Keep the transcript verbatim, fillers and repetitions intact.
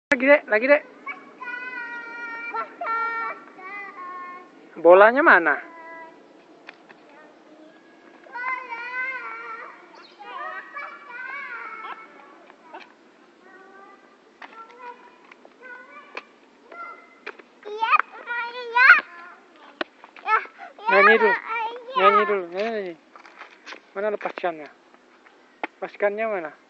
Lagi dek, lagi dek. Bolanya mana? Nyanyi dulu, nyanyi dulu, nyanyi. Mana lepaskannya? Lepaskannya mana?